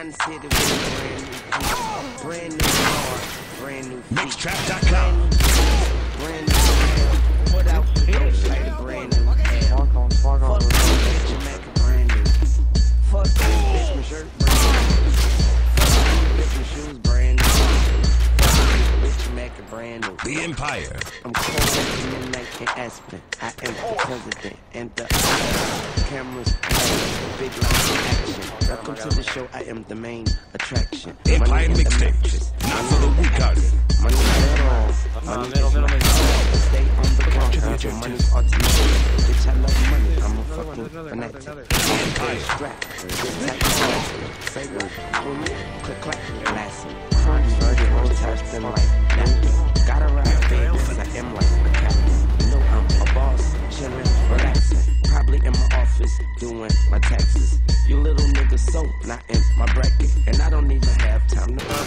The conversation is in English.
Trying to hit it with a brand new car, brand new feet. Mixtrap.com. Brand new what out the dope like a brand new hair. Fuck bitch, Mac a brand new. Fuck this bitch, my shirt brand new. Fuck this bitch, my shoes brand new. Fuck this bitch, Mac a brand new. The Empire. I'm cold at midnight in Aspen. I am the president and the cameras big like action. Welcome to the show. I am the main attraction. Empire Mixtapes. Not for the weak-hearted. Money at all. Money is my stay on the ground. Money's ultimate. Bitch, I love money. I'm a fucking fanatic. I'm strapped. Say what? Click clack. Blasting. Started all touched like that. Gotta ride big because I am like a captain. You know I'm a boss, chillin', relaxing. Probably in my office doing my taxes. You little niggas so not in my bracket, and I don't even have time to